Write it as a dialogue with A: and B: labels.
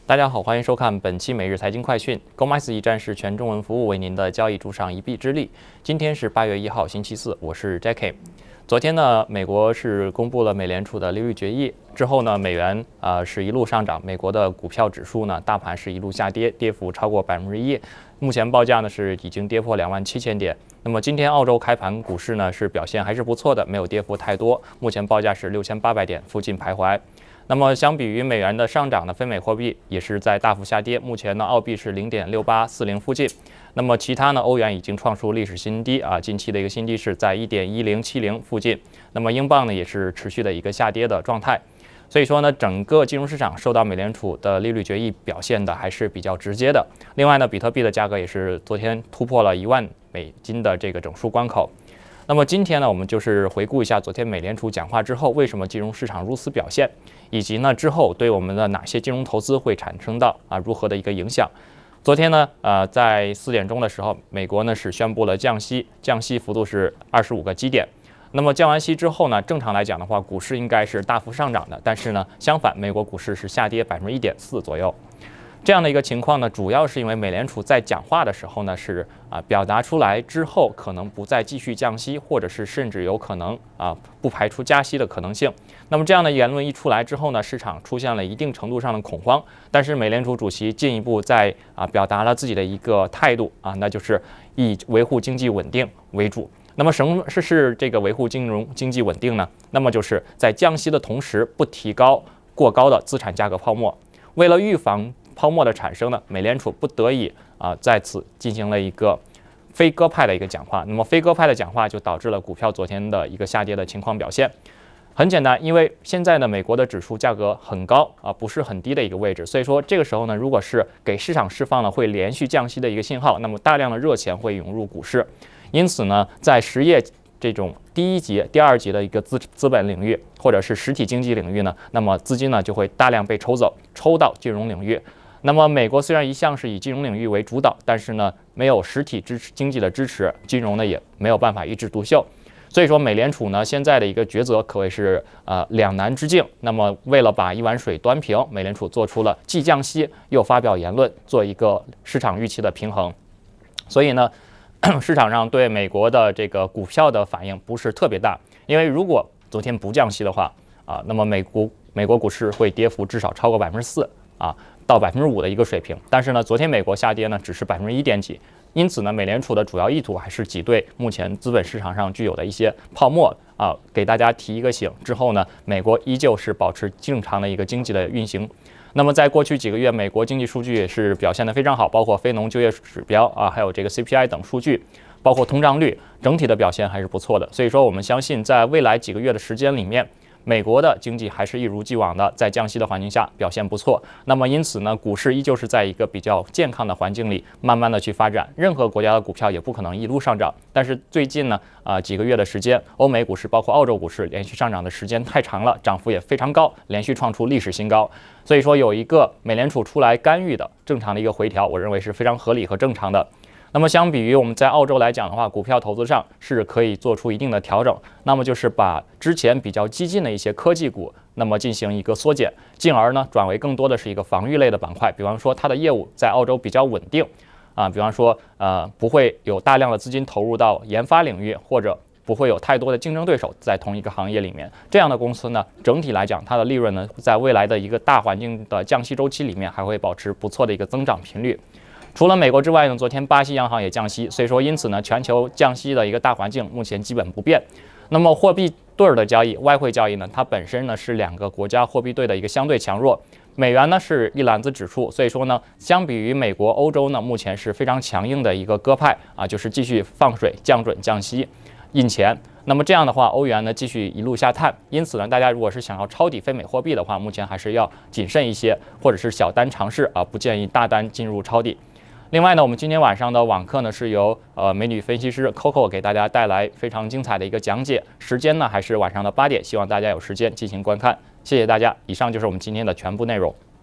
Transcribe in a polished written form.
A: 大家好，欢迎收看本期每日财经快讯。GoMax 一站是全中文服务，为您的交易助上一臂之力。今天是8月1号，星期四，我是 Jackie。昨天呢，美国是公布了美联储的利率决议之后呢，美元是一路上涨，美国的股票指数呢，大盘是一路下跌，跌幅超过1%，目前报价呢是已经跌破27000点。那么今天澳洲开盘股市呢是表现还是不错的，没有跌幅太多，目前报价是6800点附近徘徊。那么相比于美元的上涨呢，非美货币也是在大幅下跌。目前呢，澳币是0.6840附近。那么其他呢，欧元已经创出历史新低啊，近期的一个新低是在1.1070附近。那么英镑呢，也是持续的一个下跌的状态。所以说呢，整个金融市场受到美联储的利率决议表现的还是比较直接的。另外呢，比特币的价格也是昨天突破了$10,000的这个整数关口。那么今天呢，我们就是回顾一下昨天美联储讲话之后，为什么金融市场如此表现，以及呢之后对我们的哪些金融投资会产生到如何的一个影响。昨天呢，在4点钟的时候，美国呢是宣布了降息，降息幅度是25个基点。那么降完息之后呢，正常来讲的话，股市应该是大幅上涨的，但是呢，相反，美国股市是下跌1.4%左右。这样的一个情况呢，主要是因为美联储在讲话的时候呢，是表达出来之后可能不再继续降息，或者是甚至有可能不排除加息的可能性。那么这样的言论一出来之后呢，市场出现了一定程度上的恐慌。但是美联储主席进一步在表达了自己的一个态度那就是以维护经济稳定为主。那么什么是这个维护经济稳定呢？那么就是在降息的同时，不提高过高的资产价格泡沫。为了预防泡沫的产生呢，美联储不得已在此进行了一个非鸽派的一个讲话。那么非鸽派的讲话就导致了股票昨天的一个下跌的情况表现。很简单，因为现在呢，美国的指数价格很高不是很低的一个位置，所以说这个时候呢，如果是给市场释放了会连续降息的一个信号，那么大量的热钱会涌入股市。因此呢，在实业这种第一级、第二级的一个资本领域，或者是实体经济领域呢，那么资金呢就会大量被抽走，抽到金融领域。那么美国虽然一向是以金融领域为主导，但是呢，没有实体经济的支持，金融呢也没有办法一枝独秀。所以说，美联储呢现在的一个抉择可谓是两难之境。那么为了把一碗水端平，美联储做出了既降息又发表言论，做一个市场预期的平衡。所以呢，市场上对美国的这个股票的反应不是特别大，因为如果昨天不降息的话那么美国股市会跌幅至少超过4%到5%的一个水平。但是呢，昨天美国下跌呢只是1点几，因此呢，美联储的主要意图还是挤兑目前资本市场上具有的一些泡沫给大家提一个醒。之后呢，美国依旧是保持正常的一个经济的运行。那么在过去几个月，美国经济数据也是表现得非常好，包括非农就业指标还有这个 CPI 等数据，包括通胀率，整体的表现还是不错的。所以说，我们相信在未来几个月的时间里面，美国的经济还是一如既往的在降息的环境下表现不错。那么因此呢，股市依旧是在一个比较健康的环境里慢慢的去发展。任何国家的股票也不可能一路上涨，但是最近呢几个月的时间，欧美股市包括澳洲股市连续上涨的时间太长了，涨幅也非常高，连续创出历史新高。所以说有一个美联储出来干预的正常的一个回调，我认为是非常合理和正常的。那么相比于我们在澳洲来讲的话，股票投资上是可以做出一定的调整，那么就是把之前比较激进的一些科技股那么进行一个缩减，进而呢转为更多的是一个防御类的板块。比方说它的业务在澳洲比较稳定比方说不会有大量的资金投入到研发领域，或者不会有太多的竞争对手在同一个行业里面。这样的公司呢，整体来讲它的利润呢，在未来的一个大环境的降息周期里面还会保持不错的一个增长频率。除了美国之外呢，昨天巴西央行也降息，所以说因此呢，全球降息的一个大环境目前基本不变。那么货币对的交易、外汇交易呢，它本身呢是两个国家货币对的一个相对强弱。美元呢是一篮子指数，所以说呢，相比于美国、欧洲呢，目前是非常强硬的一个鸽派就是继续放水、降准、降息、印钱。那么这样的话，欧元呢继续一路下探，因此呢，大家如果是想要抄底非美货币的话，目前还是要谨慎一些，或者是小单尝试不建议大单进入抄底。另外呢，我们今天晚上的网课呢是由美女分析师 Coco 给大家带来非常精彩的一个讲解，时间呢还是晚上的8点，希望大家有时间进行观看。谢谢大家，以上就是我们今天的全部内容。